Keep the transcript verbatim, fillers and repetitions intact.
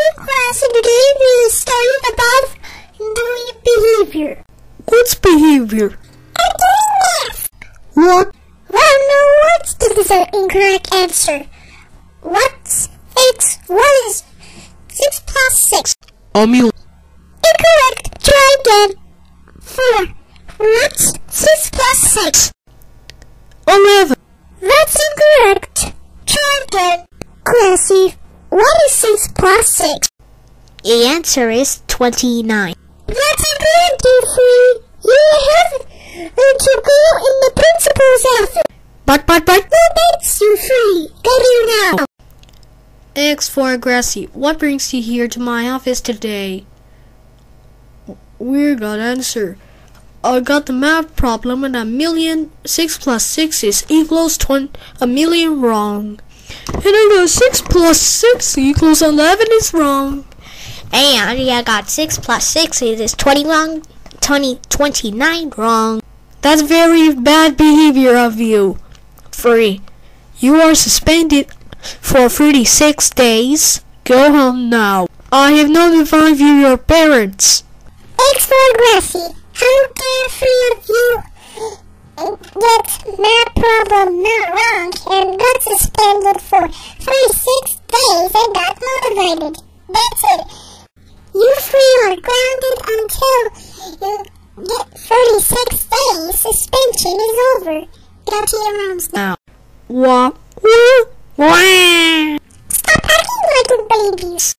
class, and today we study about doing behavior. What's behavior? I'm doing math. What? Well, no, what is the incorrect answer? What's X? What is six plus six? A million. Incorrect. Try again. Four. What's six plus six? Eleven. That's incorrect. Try again. Grassy, what is six plus six? The answer is twenty-nine. That's incorrect, Jeffrey. You have to go in the principal's office. But, but, but. Who makes you free? Get here now. X for Grassy. What brings you here to my office today? Weird got answer. I got the math problem and a million six plus six is equals twenty a million wrong. And I got six plus six equals eleven is wrong. And I got six plus six is twenty wrong, twenty, twenty-nine wrong. That's very bad behavior of you. Free. You are suspended for thirty-six days. Go home now. I have notified you your parents. X for Grassy. How dare three of you get math problem not wrong and got suspended for thirty-six days and got motivated. That's it. You three are grounded until you get thirty-six days. Suspension is over. Get to your rooms now. Wah, wah, wah. Stop acting like babies.